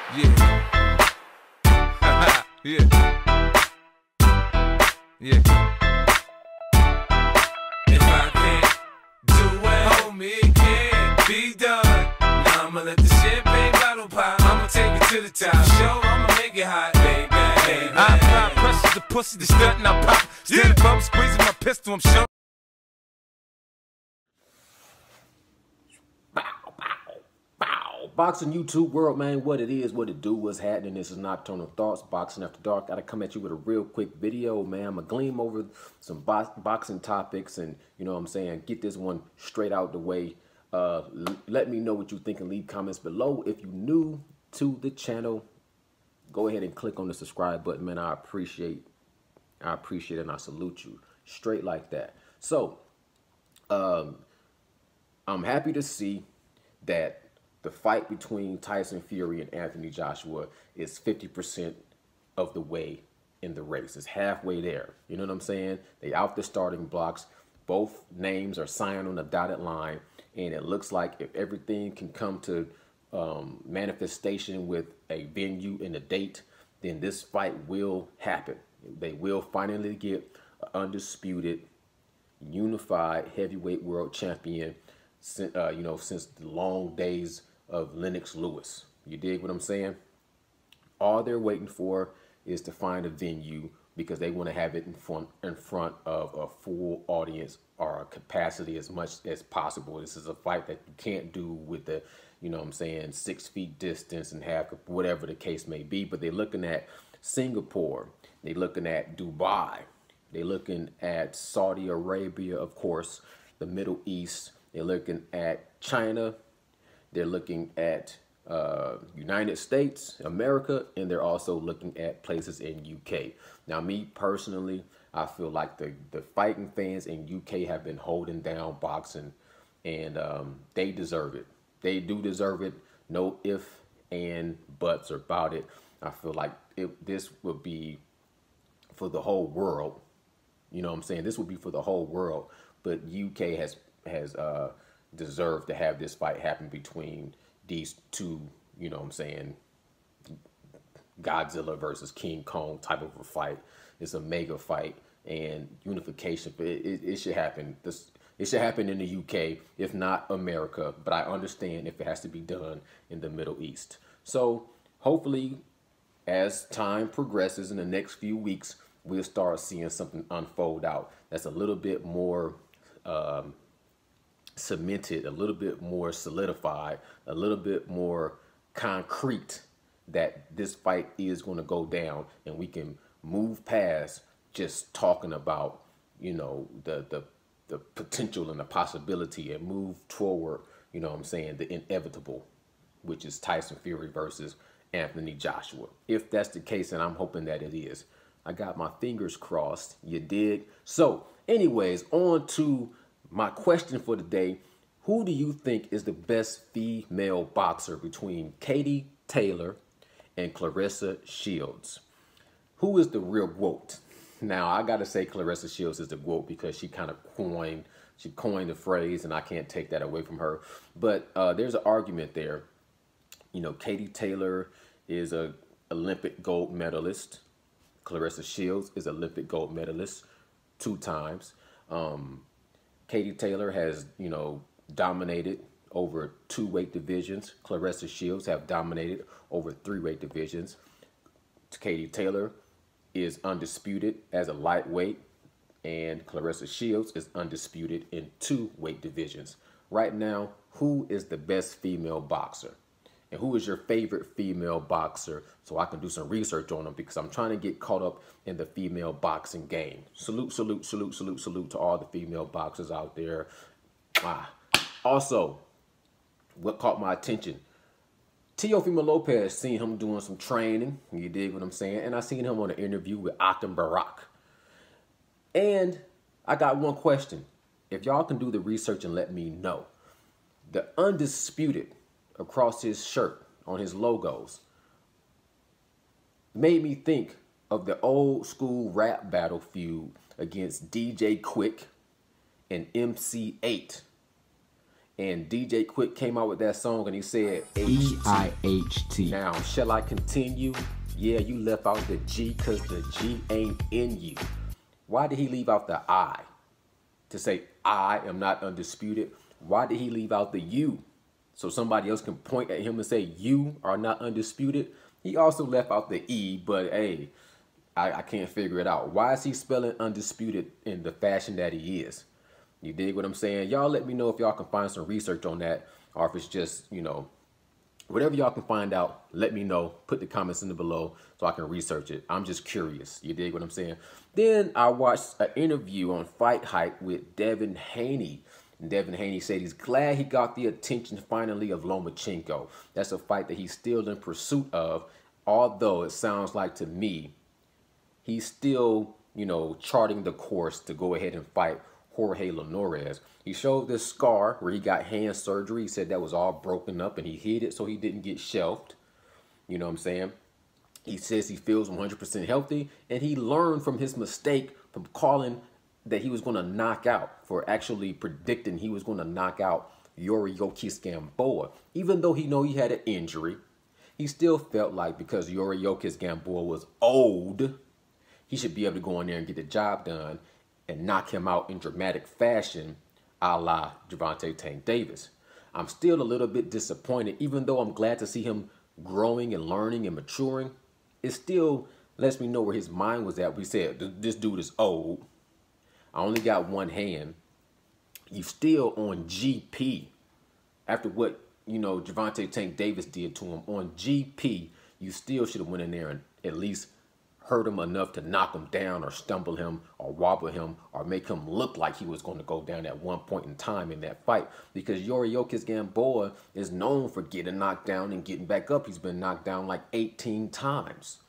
Yeah. Yeah. Yeah. If I can't do it, homie, it can't be done. Now I'ma let the champagne bottle pop. I'ma take it to the top. Show, I'ma make it hot, baby. I apply pressure to pussy, the stunt and I pop. Stand above, squeezing my pistol, I'm sure. Boxing YouTube world, man, what it is, what it do, what's happening. This is Nocturnal Thoughts, Boxing After Dark. Gotta come at you with a real quick video, man. I'm gonna gleam over some boxing topics and, you know what I'm saying, get this one straight out the way. Let me know what you think and leave comments below. If you're new to the channel, go ahead and click on the subscribe button, man. I appreciate it and I salute you straight like that. So, I'm happy to see that the fight between Tyson Fury and Anthony Joshua is 50% of the way in the race. It's halfway there. You know what I'm saying? They out the starting blocks. Both names are signed on the dotted line. And it looks like if everything can come to manifestation with a venue and a date, then this fight will happen. They will finally get an undisputed, unified heavyweight world champion, since the long days of Lennox Lewis. You dig what I'm saying? All they're waiting for is to find a venue because they want to have it in front of a full audience or a capacity as much as possible. This is a fight that you can't do with the, 6 feet distance and have whatever the case may be. But they're looking at Singapore. They're looking at Dubai. They're looking at Saudi Arabia, of course, the Middle East. They're looking at China. They're looking at United States, America, and they're also looking at places in UK. Now, me personally, I feel like the fighting fans in UK have been holding down boxing, and they deserve it. They do deserve it. No ifs and buts about it. I feel like this would be for the whole world. You know what I'm saying? This would be for the whole world. But UK has deserved to have this fight happen between these two, you know what I'm saying, Godzilla versus King Kong type of a fight. It's a mega fight and unification. But it should happen. It should happen in the UK, if not America. But I understand if it has to be done in the Middle East. So hopefully, as time progresses in the next few weeks, we'll start seeing something unfold out that's a little bit more cemented, a little bit more solidified, a little bit more concrete that this fight is going to go down, and we can move past just talking about, the potential and the possibility and move toward, you know what I'm saying, the inevitable, which is Tyson Fury versus Anthony Joshua. If that's the case, and I'm hoping that it is. I got my fingers crossed, you dig? So anyways, on to my question for today. Who do you think is the best female boxer between Katie Taylor and Claressa Shields? Who is the real GOAT? Now, I got to say Claressa Shields is the GOAT because she kind of coined the phrase, and I can't take that away from her. But there's an argument there. Katie Taylor is an Olympic gold medalist. Claressa Shields is Olympic gold medalist 2 times. Katie Taylor has, dominated over 2 weight divisions. Claressa Shields have dominated over 3 weight divisions. Katie Taylor is undisputed as a lightweight, and Claressa Shields is undisputed in 2 weight divisions. Right now, who is the best female boxer? And who is your favorite female boxer, so I can do some research on them, because I'm trying to get caught up in the female boxing game. Salute, salute, salute, salute, salute to all the female boxers out there. Also, what caught my attention, Teofimo Lopez, seen him doing some training, you dig what I'm saying? And I seen him on an interview with Akhtam Barak. And I got one question. If y'all can do the research and let me know. The undisputed across his shirt on his logos made me think of the old school rap battle feud against DJ Quick and MC8. And DJ Quick came out with that song and he said E-I-H-T. Now, shall I continue? Yeah, you left out the G because the G ain't in you. Why did he leave out the I? To say, I am not undisputed. Why did he leave out the you? So somebody else can point at him and say, you are not undisputed. He also left out the E, but hey, I can't figure it out. Why is he spelling undisputed in the fashion that he is? You dig what I'm saying? Y'all let me know if y'all can find some research on that, or if it's just, you know, whatever y'all can find out, let me know. Put the comments in the below so I can research it. I'm just curious. You dig what I'm saying? Then I watched an interview on Fight Hype with Devin Haney. And Devin Haney said he's glad he got the attention finally of Lomachenko. That's a fight that he's still in pursuit of, although it sounds like to me he's still, you know, charting the course to go ahead and fight Jorge Linares. He showed this scar where he got hand surgery. He said that was all broken up and he hid it so he didn't get shelved. You know what I'm saying? He says he feels 100% healthy and he learned from his mistake from calling that he was going to knock out, for actually predicting he was going to knock out Yuriorkis Gamboa. Even though he know he had an injury, he still felt like because Yuriorkis Gamboa was old, he should be able to go in there and get the job done and knock him out in dramatic fashion, a la Gervonta Tank Davis. I'm still a little bit disappointed, even though I'm glad to see him growing and learning and maturing. It still lets me know where his mind was at. We said, this dude is old. I only got one hand. You still on GP. After what, you know, Gervonta Tank Davis did to him on GP, you still should have went in there and at least hurt him enough to knock him down or stumble him or wobble him or make him look like he was going to go down at one point in time in that fight, because Yuriorkis Gamboa is known for getting knocked down and getting back up. He's been knocked down like 18 times.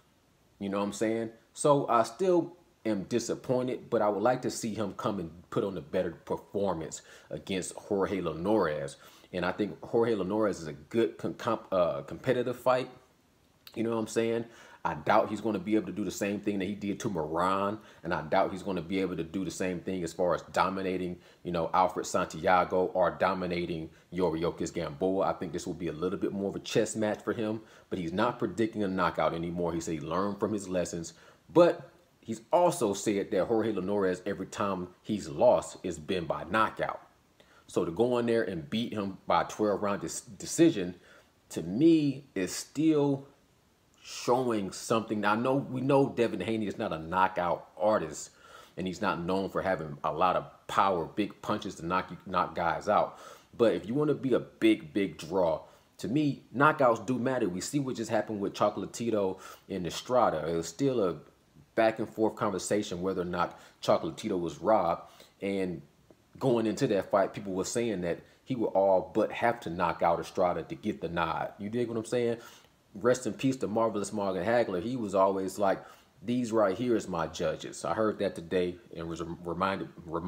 You know what I'm saying? So I still am disappointed, but I would like to see him come and put on a better performance against Jorge Linares. And I think Jorge Linares is a good competitive fight. You know what I'm saying? I doubt he's going to be able to do the same thing that he did to Moran, and I doubt he's going to be able to do the same thing as far as dominating, you know, Alfred Santiago or dominating Yuriorkis Gamboa. I think this will be a little bit more of a chess match for him, but he's not predicting a knockout anymore. He said he learned from his lessons, but he's also said that Jorge Linares, every time he's lost, has been by knockout. So to go in there and beat him by a 12-round decision, to me, is still showing something. Now, we know Devin Haney is not a knockout artist, and he's not known for having a lot of power, big punches to knock guys out. But if you want to be a big draw, to me, knockouts do matter. We see what just happened with Chocolatito and Estrada. It was still a back and forth conversation whether or not Chocolatito was robbed. And going into that fight, people were saying that he would all but have to knock out Estrada to get the nod. You dig what I'm saying? Rest in peace to Marvelous Morgan Hagler. He was always like, these right here is my judges. I heard that today and was reminded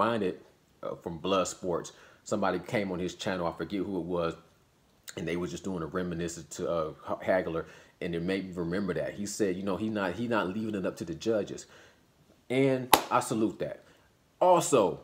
from Blood Sports. Somebody came on his channel, I forget who it was, and they were just doing a reminiscence to Hagler, and it made me remember that. He said, you know, he not leaving it up to the judges. And I salute that. Also,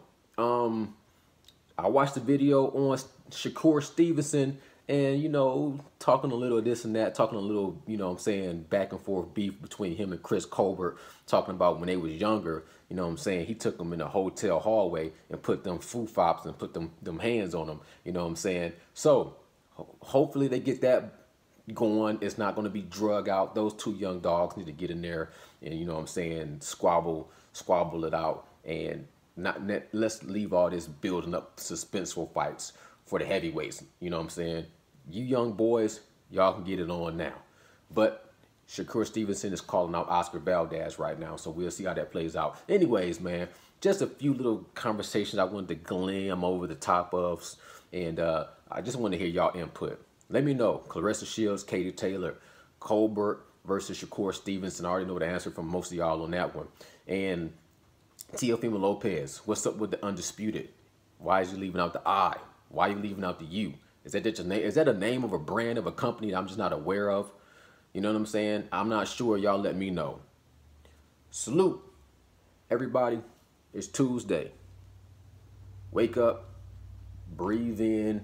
I watched the video on Shakur Stevenson and, you know, talking a little of this and that, talking a little, you know what I'm saying, back and forth beef between him and Chris Colbert, talking about when they was younger, you know what I'm saying, he took them in a hotel hallway and put them foo-fops and put them hands on them, you know what I'm saying. So hopefully they get that going. It's not going to be drug out. Those two young dogs need to get in there and, you know what I'm saying, squabble it out, and let's leave all this building up suspenseful fights for the heavyweights. You know what I'm saying? You young boys, y'all can get it on now. But Shakur Stevenson is calling out Oscar Valdez right now, so we'll see how that plays out. Anyways, man, just a few little conversations I wanted to glam over the top of, and I just want to hear y'all input. Let me know. Clarissa Shields, Katie Taylor, Colbert versus Shakur Stevenson. I already know the answer from most of y'all on that one. And Teofimo Lopez, what's up with the undisputed? Why is you leaving out the I? Why are you leaving out the U? Is that just a name? Is that a name of a brand of a company that I'm just not aware of? You know what I'm saying? I'm not sure. Y'all let me know. Salute, everybody. It's Tuesday. Wake up, breathe in,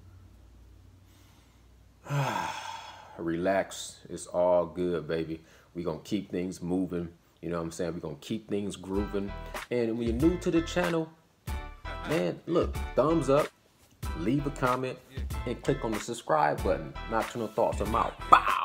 relax. It's all good, baby. We're going to keep things moving. You know what I'm saying? We're going to keep things grooving. And when you're new to the channel, man, look, thumbs up, leave a comment, and click on the subscribe button. Nocturnal Thoughts. I'm out. Bow.